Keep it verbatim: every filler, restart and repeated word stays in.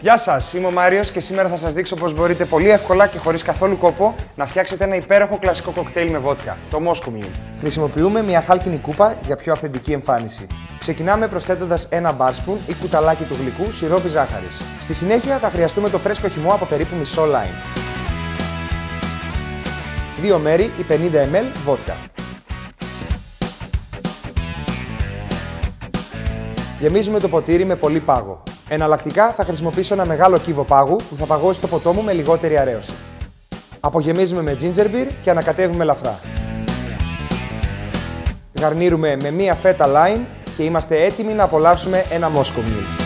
Γεια σας, είμαι ο Μάριος και σήμερα θα σας δείξω πώς μπορείτε πολύ εύκολα και χωρίς καθόλου κόπο να φτιάξετε ένα υπέροχο κλασικό κοκτέιλ με βότκα, το Moscow Mule. Χρησιμοποιούμε μια χάλκινη κούπα για πιο αυθεντική εμφάνιση. Ξεκινάμε προσθέτοντας ένα μπάρσπουν ή κουταλάκι του γλυκού σιρόπι ζάχαρης. Στη συνέχεια θα χρειαστούμε το φρέσκο χυμό από περίπου μισό λάιμ. δύο μέρη ή πενήντα μιλιλίτρα βότκα. Γεμίζουμε το ποτήρι με πολύ πάγο. Εναλλακτικά θα χρησιμοποιήσω ένα μεγάλο κύβο πάγου που θα παγώσει το ποτό μου με λιγότερη αραίωση. Απογεμίζουμε με ginger beer και ανακατεύουμε ελαφρά. Γαρνίρουμε με μία φέτα lime και είμαστε έτοιμοι να απολαύσουμε ένα Moscow Mule.